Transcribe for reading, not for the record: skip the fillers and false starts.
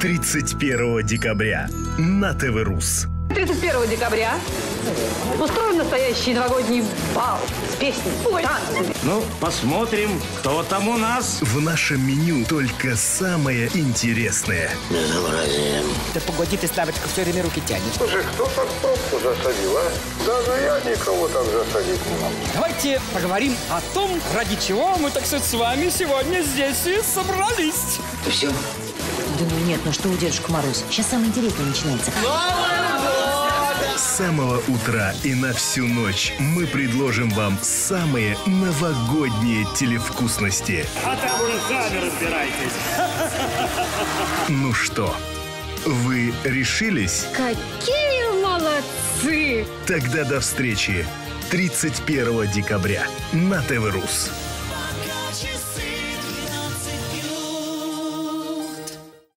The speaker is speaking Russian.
31 декабря на ТВ-РУС. 31 декабря устроим настоящий новогодний бал с песнями, танцами. Ну, посмотрим, кто там у нас. В нашем меню только самое интересное. Безобразие. Да погоди ты, Славочка, все время руки тянет. Слушай, кто так пробку засадил, а? Даже я никого так засадить не могу. Давайте поговорим о том, ради чего мы, так сказать, с вами сегодня здесь и собрались. Это все? Да ну нет, ну что у Дедушка Мороз? Сейчас самое интересное начинается. С самого утра и на всю ночь мы предложим вам самые новогодние телевкусности. А там уже сами разбирайтесь. Ну что, вы решились? Какие молодцы! Тогда до встречи 31 декабря на ТВ-РУС.